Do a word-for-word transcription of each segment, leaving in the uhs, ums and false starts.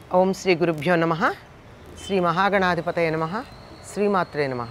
ఓం శ్రీ గురుభ్యో నమః. శ్రీ మహాగణాధిపతయ నమః. శ్రీమాత్రే నమః.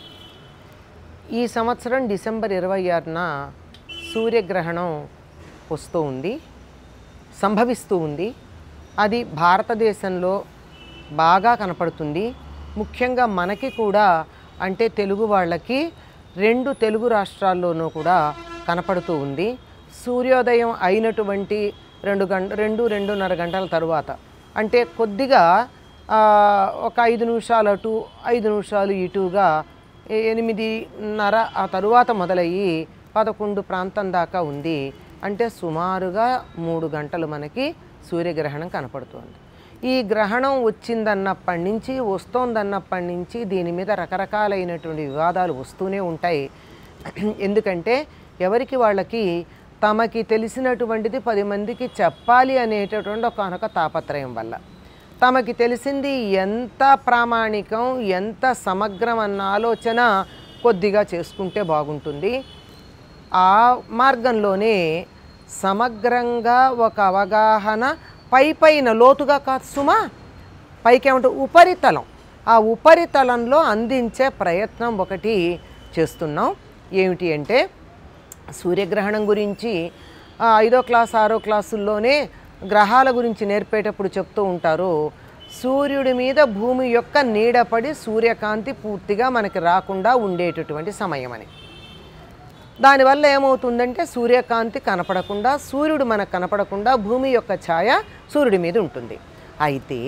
ఈ సంవత్సరం డిసెంబర్ ఇరవై ఆరున సూర్యగ్రహణం వస్తూ ఉంది, సంభవిస్తూ ఉంది. అది భారతదేశంలో బాగా కనపడుతుంది. ముఖ్యంగా మనకి కూడా, అంటే తెలుగు వాళ్ళకి రెండు తెలుగు రాష్ట్రాల్లోనూ కూడా కనపడుతూ ఉంది. సూర్యోదయం అయినటువంటి రెండు గంట రెండు రెండున్నర గంటల తరువాత, అంటే కొద్దిగా ఒక ఐదు నిమిషాలు అటు ఐదు నిమిషాలు ఇటుగా ఎనిమిదిన్నర ఆ తరువాత మొదలయ్యి పదకొండు ప్రాంతం దాకా ఉంది. అంటే సుమారుగా మూడు గంటలు మనకి సూర్యగ్రహణం కనపడుతుంది. ఈ గ్రహణం వచ్చిందన్నప్పటి నుంచి, వస్తోందన్నప్పటి నుంచి దీని మీద రకరకాలైనటువంటి వివాదాలు వస్తూనే ఉంటాయి. ఎందుకంటే ఎవరికి వాళ్ళకి తమకి తెలిసినటువంటిది పది మందికి చెప్పాలి అనేటటువంటి ఒక అనొక తాపత్రయం వల్ల, తమకి తెలిసింది ఎంత ప్రామాణికం, ఎంత సమగ్రం అన్న ఆలోచన కొద్దిగా చేసుకుంటే బాగుంటుంది. ఆ మార్గంలోనే సమగ్రంగా ఒక అవగాహన పై పైన లోతుగా కాదు సుమా, పైకి ఏమంటే ఉపరితలం, ఆ ఉపరితలంలో అందించే ప్రయత్నం ఒకటి చేస్తున్నాం. ఏమిటి అంటే సూర్యగ్రహణం గురించి ఐదో క్లాస్ ఆరో క్లాసుల్లోనే గ్రహాల గురించి నేర్పేటప్పుడు చెప్తూ ఉంటారు. సూర్యుడి మీద భూమి యొక్క నీడపడి సూర్యకాంతి పూర్తిగా మనకి రాకుండా ఉండేటటువంటి సమయం అని. దానివల్ల ఏమవుతుందంటే సూర్యకాంతి కనపడకుండా, సూర్యుడు మనకు కనపడకుండా భూమి యొక్క ఛాయ సూర్యుడి మీద ఉంటుంది. అయితే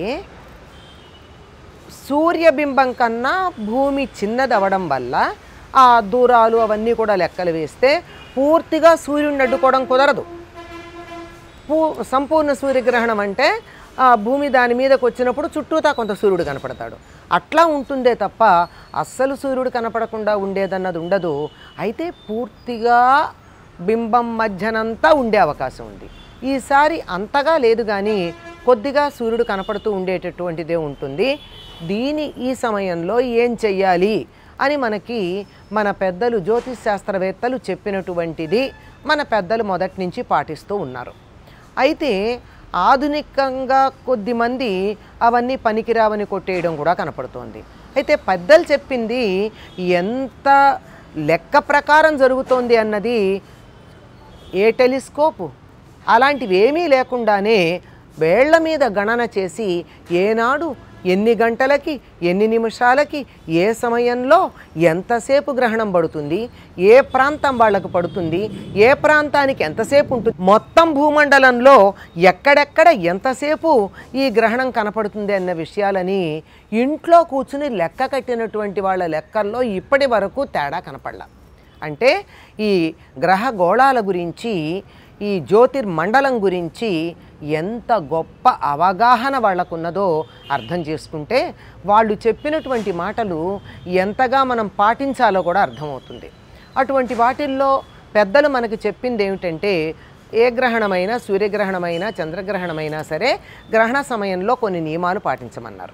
సూర్యబింబం కన్నా భూమి చిన్నదవడం వల్ల ఆ దూరాలు అవన్నీ కూడా లెక్కలు వేస్తే పూర్తిగా సూర్యుడిని అడ్డుకోవడం కుదరదు. పూ సంపూర్ణ సూర్యగ్రహణం అంటే ఆ భూమి దాని మీదకి వచ్చినప్పుడు చుట్టూతా కొంత సూర్యుడు కనపడతాడు, అట్లా ఉంటుందే తప్ప అస్సలు సూర్యుడు కనపడకుండా ఉండేదన్నది ఉండదు. అయితే పూర్తిగా బింబం మధ్యనంతా ఉండే అవకాశం ఉంది. ఈసారి అంతగా లేదు, కానీ కొద్దిగా సూర్యుడు కనపడుతూ ఉండేటటువంటిదే ఉంటుంది. దీని ఈ సమయంలో ఏం చెయ్యాలి అని మనకి మన పెద్దలు జ్యోతిష్ శాస్త్రవేత్తలు చెప్పినటువంటిది మన పెద్దలు మొదటి నుంచి పాటిస్తూ ఉన్నారు. అయితే ఆధునికంగా కొద్దిమంది అవన్నీ పనికిరావని కొట్టేయడం కూడా కనపడుతోంది. అయితే పెద్దలు చెప్పింది ఎంత లెక్క ప్రకారం జరుగుతోంది అన్నది, ఏ టెలిస్కోపు అలాంటివి ఏమీ లేకుండానే వేళ్ల మీద గణన చేసి ఏనాడు ఎన్ని గంటలకి ఎన్ని నిమిషాలకి ఏ సమయంలో ఎంతసేపు గ్రహణం పడుతుంది, ఏ ప్రాంతం వాళ్లకు పడుతుంది, ఏ ప్రాంతానికి ఎంతసేపు ఉంటుంది, మొత్తం భూమండలంలో ఎక్కడెక్కడ ఎంతసేపు ఈ గ్రహణం కనపడుతుంది అన్న విషయాలని ఇంట్లో కూర్చుని లెక్క కట్టినటువంటి వాళ్ళ లెక్కల్లో ఇప్పటి వరకు తేడా కనపడలా. అంటే ఈ గ్రహ గోళాల గురించి, ఈ జ్యోతిర్మండలం గురించి ఎంత గొప్ప అవగాహన వాళ్ళకున్నదో అర్థం చేసుకుంటే వాళ్ళు చెప్పినటువంటి మాటలు ఎంతగా మనం పాటించాలో కూడా అర్థమవుతుంది. అటువంటి వాటిల్లో పెద్దలు మనకి చెప్పింది ఏమిటంటే, ఏ గ్రహణమైనా, సూర్యగ్రహణమైనా, చంద్రగ్రహణమైనా సరే గ్రహణ సమయంలో కొన్ని నియమాలు పాటించమన్నారు.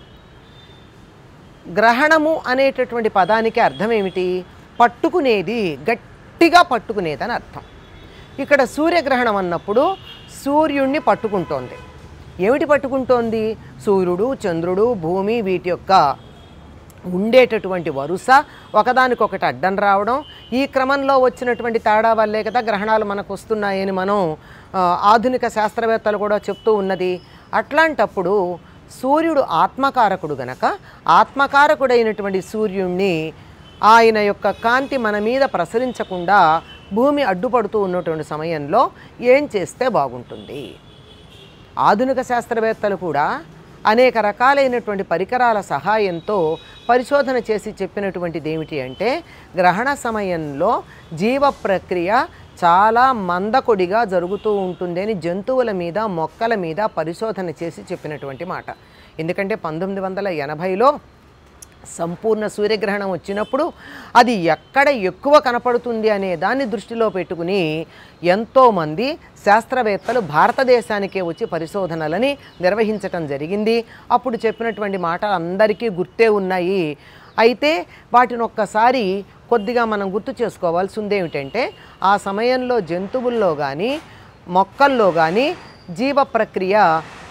గ్రహణము అనేటటువంటి పదానికి అర్థం ఏమిటి? పట్టుకునేది, గట్టిగా పట్టుకునేది అని అర్థం. ఇక్కడ సూర్యగ్రహణం అన్నప్పుడు సూర్యుడిని పట్టుకుంటోంది. ఏమిటి పట్టుకుంటోంది? సూర్యుడు, చంద్రుడు, భూమి వీటి యొక్క ఉండేటటువంటి వరుస ఒకదానికొకటి అడ్డం రావడం, ఈ క్రమంలో వచ్చినటువంటి తేడా వల్లే కదా గ్రహణాలు మనకు వస్తున్నాయని మనం ఆధునిక శాస్త్రవేత్తలు కూడా చెప్తూ ఉన్నది. అట్లాంటప్పుడు సూర్యుడు ఆత్మకారకుడు గనక ఆత్మకారకుడైనటువంటి సూర్యుడిని, ఆయన యొక్క కాంతి మన మీద ప్రసరించకుండా భూమి అడ్డుపడుతూ ఉన్నటువంటి సమయంలో ఏం చేస్తే బాగుంటుంది? ఆధునిక శాస్త్రవేత్తలు కూడా అనేక రకాలైనటువంటి పరికరాల సహాయంతో పరిశోధన చేసి చెప్పినటువంటిది ఏమిటి అంటే, గ్రహణ సమయంలో జీవ ప్రక్రియ చాలా మందకొడిగా జరుగుతూ ఉంటుంది అని జంతువుల మీద, మొక్కల మీద పరిశోధన చేసి చెప్పినటువంటి మాట. ఎందుకంటే పంతొమ్మిది వందల ఎనభైలో సంపూర్ణ సూర్యగ్రహణం వచ్చినప్పుడు అది ఎక్కడ ఎక్కువ కనపడుతుంది అనే దాన్ని దృష్టిలో పెట్టుకుని ఎంతోమంది శాస్త్రవేత్తలు భారతదేశానికే వచ్చి పరిశోధనలని నిర్వహించటం జరిగింది. అప్పుడు చెప్పినటువంటి మాటలు అందరికీ గుర్తే ఉన్నాయి. అయితే వాటిని ఒక్కసారి కొద్దిగా మనం గుర్తు చేసుకోవాల్సింది ఏమిటంటే, ఆ సమయంలో జంతువుల్లో కానీ మొక్కల్లో కానీ జీవ ప్రక్రియ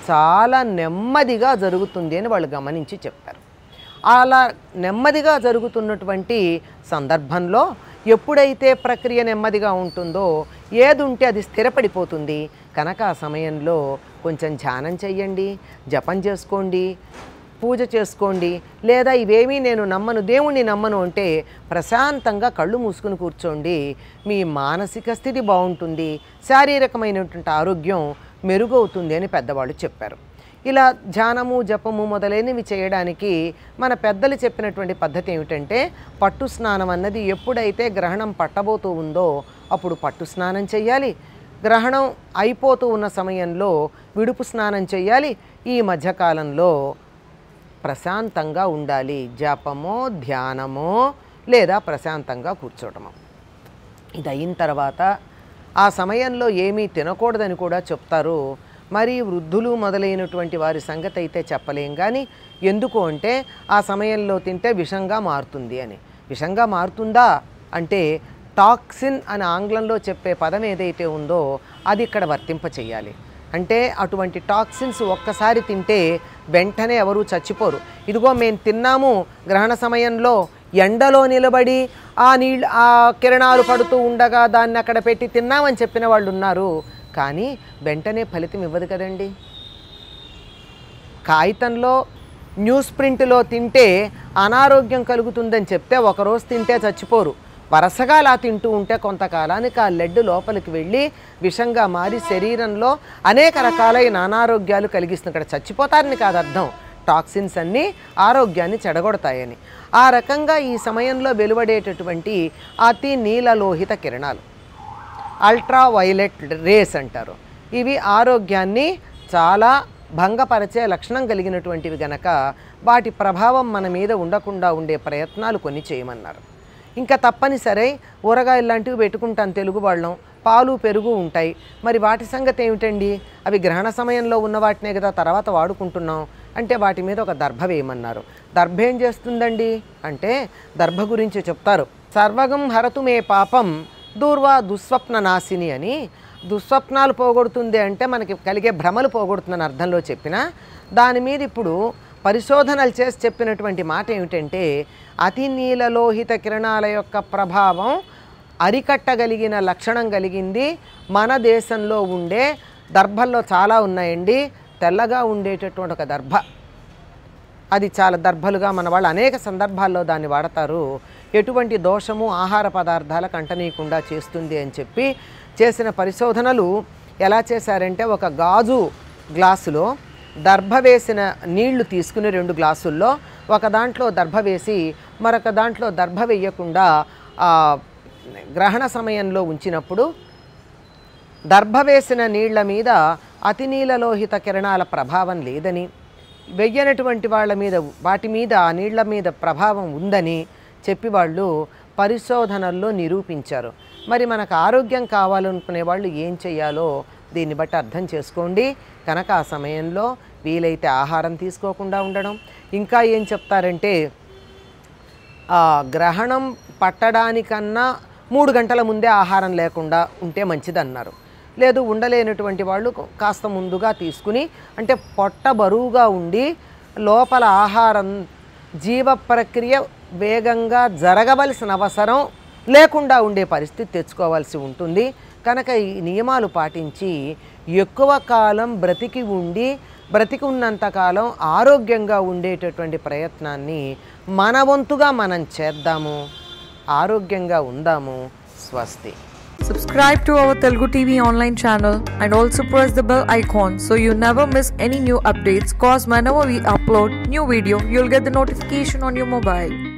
చాలా నెమ్మదిగా జరుగుతుంది అని వాళ్ళు గమనించి చెప్పారు. అలా నెమ్మదిగా జరుగుతున్నటువంటి సందర్భంలో ఎప్పుడైతే ప్రక్రియ నెమ్మదిగా ఉంటుందో ఏది ఉంటే అది స్థిరపడిపోతుంది. కనుక ఆ సమయంలో కొంచెం ధ్యానం చెయ్యండి, జపం చేసుకోండి, పూజ చేసుకోండి. లేదా ఇవేమీ నేను నమ్మను, దేవుణ్ణి నమ్మను అంటే ప్రశాంతంగా కళ్ళు మూసుకుని కూర్చోండి. మీ మానసిక స్థితి బాగుంటుంది, శారీరకమైనటువంటి ఆరోగ్యం మెరుగవుతుంది అని పెద్దవాళ్ళు చెప్పారు. ఇలా ధ్యానము జపము మొదలైనవి చేయడానికి మన పెద్దలు చెప్పినటువంటి పద్ధతి ఏమిటంటే పట్టు స్నానం అన్నది ఎప్పుడైతే గ్రహణం పట్టబోతూ ఉందో అప్పుడు పట్టు స్నానం చేయాలి. గ్రహణం అయిపోతూ ఉన్న సమయంలో విడుపు స్నానం చేయాలి. ఈ మధ్యకాలంలో ప్రశాంతంగా ఉండాలి. జపమో ధ్యానమో లేదా ప్రశాంతంగా కూర్చోవటమో. ఇది అయిన తర్వాత ఆ సమయంలో ఏమీ తినకూడదని కూడా చెప్తారు. మరి వృద్ధులు మొదలైనటువంటి వారి సంగతి అయితే చెప్పలేం. కానీ ఎందుకు అంటే ఆ సమయంలో తింటే విషంగా మారుతుంది అని. విషంగా మారుతుందా అంటే టాక్సిన్ అని ఆంగ్లంలో చెప్పే పదం ఏదైతే ఉందో అది ఇక్కడ వర్తింప చేయాలి. అంటే అటువంటి టాక్సిన్స్ ఒక్కసారి తింటే వెంటనే ఎవరూ చచ్చిపోరు. ఇదిగో మేము తిన్నాము గ్రహణ సమయంలో ఎండలో నిలబడి ఆ నీళ్ళు ఆ కిరణాలు పడుతూ ఉండగా దాన్ని అక్కడ పెట్టి తిన్నామని చెప్పిన వాళ్ళు ఉన్నారు. కానీ వెంటనే ఫలితం ఇవ్వదు కదండి. కాగితంలో న్యూస్ ప్రింట్లో తింటే అనారోగ్యం కలుగుతుందని చెప్తే ఒకరోజు తింటే చచ్చిపోరు. వరుసగా అలా తింటూ ఉంటే కొంతకాలానికి ఆ లెడ్ లోపలికి వెళ్ళి విషంగా మారి శరీరంలో అనేక రకాలైన అనారోగ్యాలు కలిగిస్తుంది. ఇక్కడ చచ్చిపోతారని కాదు అర్థం, టాక్సిన్స్ అన్నీ ఆరోగ్యాన్ని చెడగొడతాయని. ఆ రకంగా ఈ సమయంలో వెలువడేటటువంటి అతి నీలలోహిత కిరణాలు అల్ట్రా వైలెట్ రేస్ అంటారు. ఇవి ఆరోగ్యాన్ని చాలా భంగపరిచే లక్షణం కలిగినటువంటివి గనక వాటి ప్రభావం మన మీద ఉండకుండా ఉండే ప్రయత్నాలు కొన్ని చేయమన్నారు. ఇంకా తప్పనిసరి ఊరగాయలు లాంటివి పెట్టుకుంటాం తెలుగు వాళ్ళం, పాలు పెరుగు ఉంటాయి. మరి వాటి సంగతి ఏమిటండి? అవి గ్రహణ సమయంలో ఉన్న వాటినే కదా తర్వాత వాడుకుంటున్నాం అంటే వాటి మీద ఒక దర్భ వేయమన్నారు. దర్భ ఏం చేస్తుందండి అంటే దర్భ గురించి చెప్తారు. సర్వగం హరతు మే పాపం దూర్వా దుస్వప్న నాశిని అని. దుస్వప్నాలు పోగొడుతుంది అంటే మనకి కలిగే భ్రమలు పోగొడుతుందని అర్థంలో చెప్పిన దాని మీద ఇప్పుడు పరిశోధనలు చేసి చెప్పినటువంటి మాట ఏమిటంటే అతి నీలలోహిత కిరణాల యొక్క ప్రభావం అరికట్టగలిగిన లక్షణం కలిగింది మన దేశంలో ఉండే దర్భల్లో చాలా ఉన్నాయండి. తెల్లగా ఉండేటటువంటి ఒక దర్భ, అది చాలా దర్భలుగా మన వాళ్ళు అనేక సందర్భాల్లో దాన్ని వాడతారు. ఎటువంటి దోషము ఆహార పదార్థాలకు అంటనీయకుండా చేస్తుంది అని చెప్పి చేసిన పరిశోధనలు ఎలా చేశారంటే ఒక గాజు గ్లాసులో దర్భ వేసిన నీళ్లు తీసుకుని రెండు గ్లాసుల్లో ఒక దాంట్లో దర్భ వేసి మరొక దాంట్లో దర్భ వేయకుండా గ్రహణ సమయంలో ఉంచినప్పుడు దర్భ వేసిన నీళ్ల మీద అతి నీలలోహిత కిరణాల ప్రభావం లేదని, వెయ్యనటువంటి వాళ్ళ మీద వాటి మీద ఆ నీళ్ల మీద ప్రభావం ఉందని చెప్పి వాళ్ళు పరిశోధనల్లో నిరూపించారు. మరి మనకు ఆరోగ్యం కావాలనుకునే వాళ్ళు ఏం చేయాలో దీన్ని బట్టి అర్థం చేసుకోండి. కనుక ఆ సమయంలో వీలైతే ఆహారం తీసుకోకుండా ఉండడం. ఇంకా ఏం చెప్తారంటే గ్రహణం పట్టడానికన్నా మూడు గంటల ముందే ఆహారం లేకుండా ఉంటే మంచిదన్నారు. లేదు ఉండలేనటువంటి వాళ్ళు కాస్త ముందుగా తీసుకుని అంటే పొట్ట బరువుగా ఉండి లోపల ఆహారం జీవ ప్రక్రియ వేగంగా జరగవలసిన అవసరం లేకుండా ఉండే పరిస్థితి తెచ్చుకోవాల్సి ఉంటుంది. కనుక ఈ నియమాలు పాటించి ఎక్కువ కాలం బ్రతికి ఉండి బ్రతికి ఉన్నంతకాలం ఆరోగ్యంగా ఉండేటటువంటి ప్రయత్నాన్ని మన వంతుగా మనం చేద్దాము. ఆరోగ్యంగా ఉందాము. స్వస్తి. Subscribe to our Telugu T V online channel and also press the bell icon so you never miss any new updates, cause whenever we upload new video you'll get the notification on your mobile.